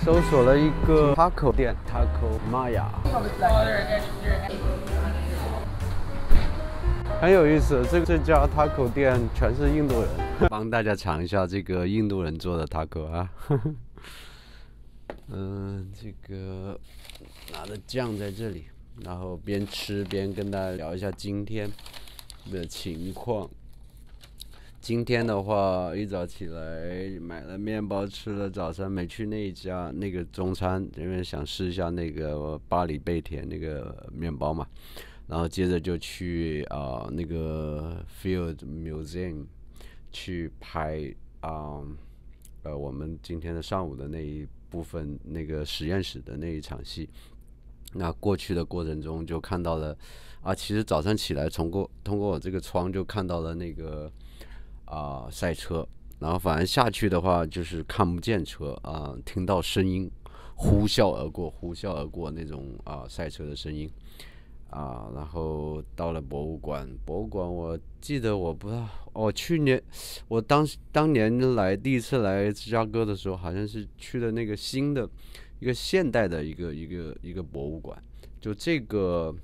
搜索了一个 taco 店 ，Taco Maya， 很有意思。这家 taco 店全是印度人，帮大家尝一下这个印度人做的 taco 啊。这个拿的酱在这里，然后边吃边跟大家聊一下今天的情况。今天的话，一早起来买了面包吃了，早上没去那一家那个中餐，因为想试一下那个巴黎贝甜那个面包嘛。然后接着就去那个 Field Museum 去拍我们今天的上午的那一部分那个实验室的那一场戏。那过去的过程中就看到了其实早上起来通过我这个窗就看到了那个赛车，然后反正下去的话就是看不见车听到声音呼啸而过那种赛车的声音然后到了博物馆我记得我不知道去年我当年第一次来芝加哥的时候，好像是去的那个新的一个现代的一个博物馆，就这个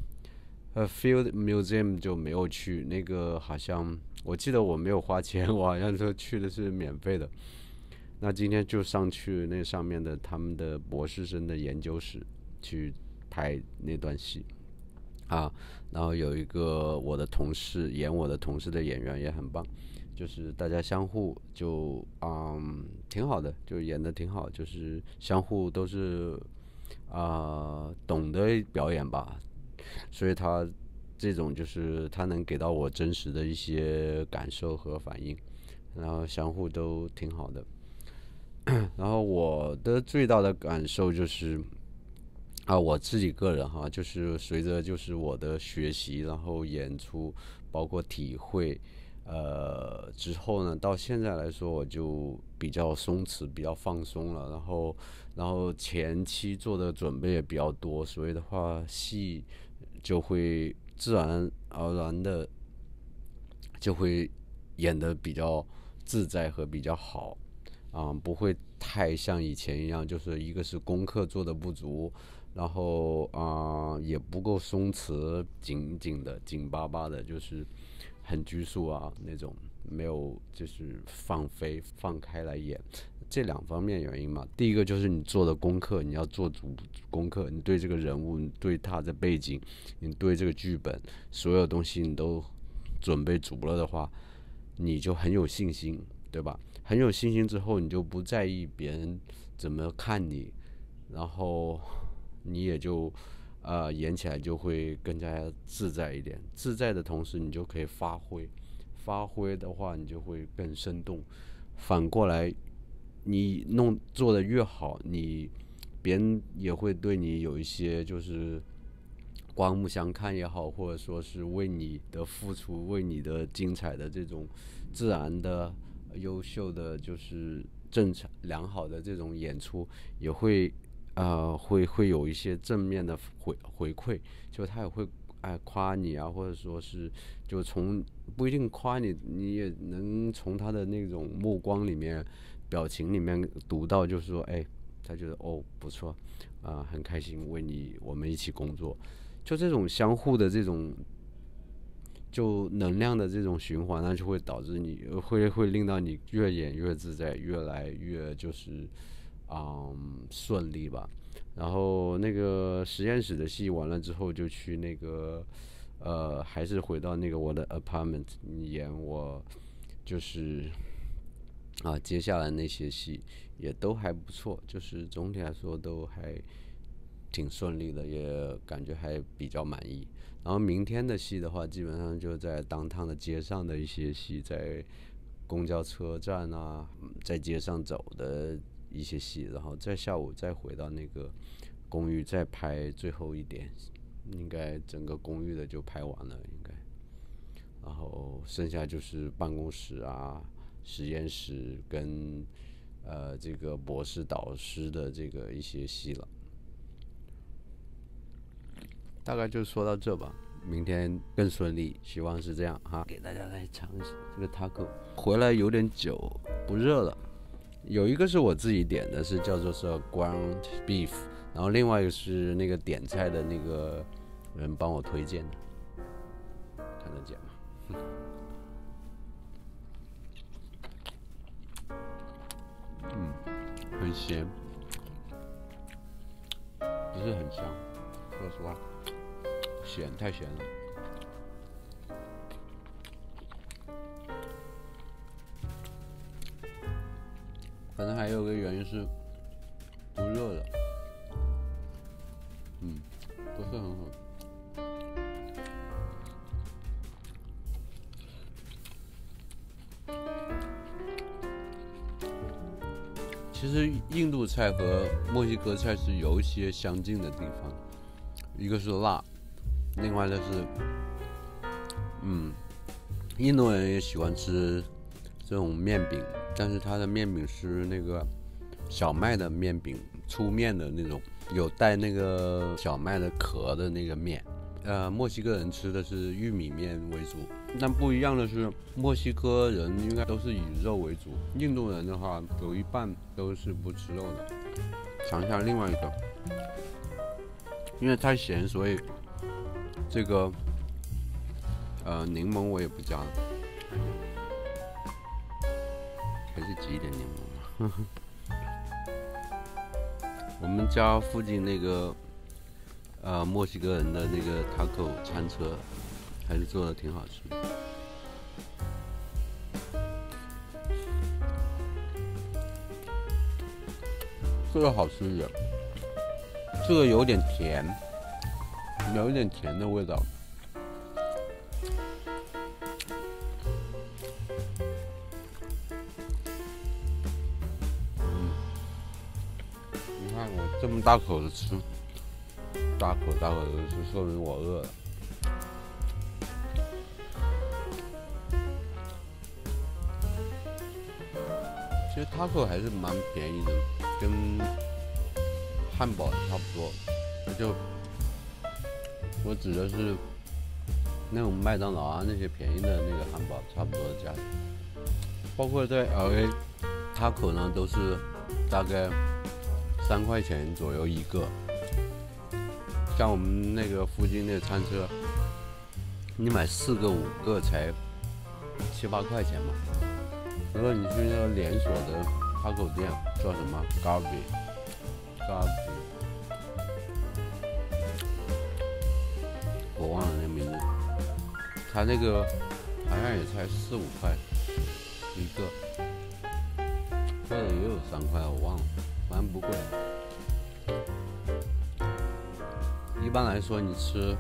Field Museum 就没有去，那个好像我记得我没有花钱，我好像说去的是免费的。那今天就上去那上面的他们的博士生的研究室去拍那段戏然后有一个我的同事演我的同事的演员也很棒，就是大家相互就挺好的，就演得挺好，就是相互都是懂得表演吧，所以他这种就是他能给到我真实的一些感受和反应，然后相互都挺好的。然后我的最大的感受就是我自己个人就是随着就是我的学习，然后演出，包括体会，之后呢，到现在来说，我就比较松弛，比较放松了，然后前期做的准备也比较多，所以的话，戏就会自然而然的就会演得比较自在和比较好。不会太像以前一样，就是一个是功课做的不足，然后也不够松弛，紧巴巴的，就是很拘束那种，没有就是放开来演。这两方面原因嘛，第一个就是你做的功课，你要做足功课，你对这个人物，你对他的背景，你对这个剧本，所有东西你都准备足了的话，你就很有信心，对吧？很有信心之后，你就不在意别人怎么看你，然后你也就演起来就会更加自在一点。自在的同时，你就可以发挥的话，你就会更生动。反过来，你做的越好，别人也会对你有一些就是刮目相看也好，或者说是为你的付出、为你的精彩的这种自然的、优秀的，就是正常良好的这种演出，也会会有一些正面的回馈，就他也会夸你或者说是就不一定夸你，你也能从他的那种目光里面、表情里面读到，就是说他觉得不错很开心我们一起工作，就这种相互的这种就能量的这种循环，那就会导致你会令到你越演越自在，越来越就是顺利吧。然后那个实验室的戏完了之后，就去那个还是回到那个我的 apartment 演我就是接下来那些戏也都还不错，就是总体来说都还挺顺利的，也感觉还比较满意。然后明天的戏的话，基本上就在downtown的街上的一些戏，在公交车站在街上走的一些戏，然后在下午再回到那个公寓再拍最后一点，应该整个公寓的就拍完了应该。然后剩下就是办公室实验室跟这个博士导师的这个一些戏了。大概就说到这吧，明天更顺利，希望是这样给大家来尝一下这个 taco。回来有点久，不热了， 有一个是我自己点的，是叫做ground beef， 然后另外一个是那个点菜的那个人帮我推荐的，看得见吗？很咸，不是很香，说实话，咸太咸了。可能还有个原因是不热的，不是很好。其实印度菜和墨西哥菜是有一些相近的地方，一个是辣，另外就是印度人也喜欢吃这种面饼，但是它的面饼是那个小麦的面饼，粗面的那种，有带那个小麦的壳的那个面。墨西哥人吃的是玉米面为主，但不一样的是，墨西哥人应该都是以肉为主，印度人的话有一半都是不吃肉的。尝一下另外一个，因为太咸，所以这个柠檬我也不加了，还是挤一点柠檬吧。我们家附近那个墨西哥人的那个 taco 餐车还是做的挺好吃的。这个好吃一点，这个有点甜，有一点甜的味道。你看我这么大口的吃，大口的吃，说明我饿了。其实 taco 还是蛮便宜的，跟汉堡差不多。就我指的是那种麦当劳啊那些便宜的那个汉堡差不多的价钱。包括在 LA taco 呢都是大概3块钱左右一个。像我们那个附近那个餐车，你买4个5个才7、8块钱嘛。如果你去那个连锁的 taco 店，叫什么 Garvey， 我忘了那个名字，它那个好像也才4、5块一个，或者也有3块，我忘了，反正不贵。一般来说，你吃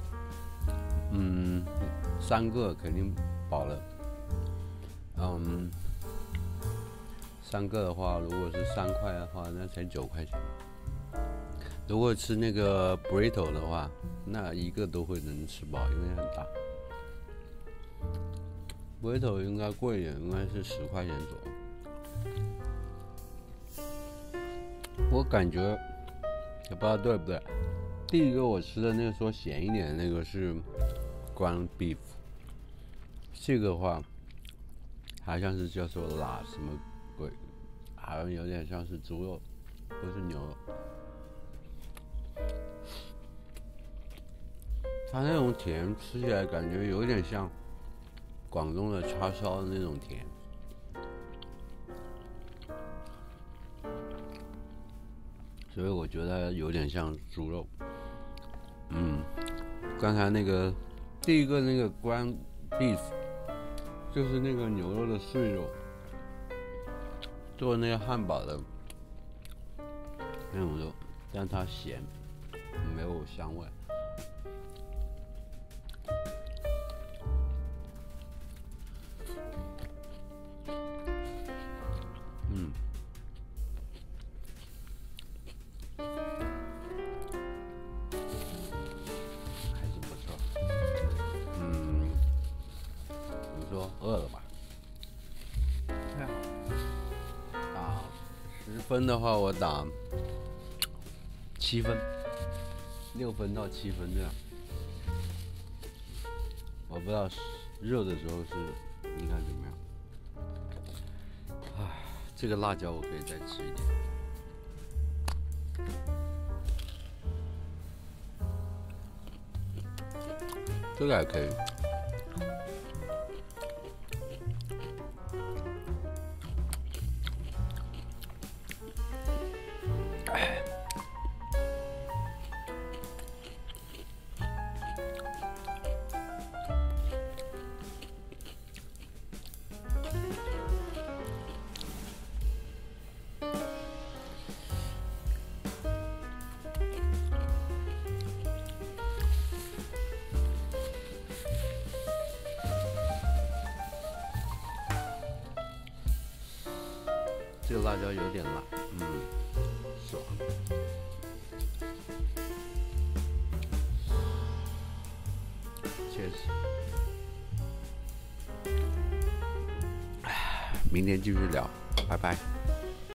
3个肯定饱了。3个的话，如果是3块的话，那才9块钱。如果吃那个 burrito 的话，那一个都会能吃饱，因为很大。burrito 应该贵一点，应该是10块钱左右。我感觉也不知道对不对。第一个我吃的那个说咸一点的那个是 ground beef， 这个的话好像是叫做辣什么鬼，好像有点像是猪肉，不是牛肉。它那种甜吃起来感觉有点像广东的叉烧的那种甜。所以我觉得有点像猪肉。刚才那个第一个那个 ground beef 就是那个牛肉的碎肉，做那个汉堡的那种肉，但它咸，没有香味。饿了吧？打10分的话，我打7分，6分到7分这样。我不知道热的时候是应该怎么样。 这个辣椒我可以再吃一点。这个还可以。这个辣椒有点辣，爽。确实。明天继续聊，拜拜。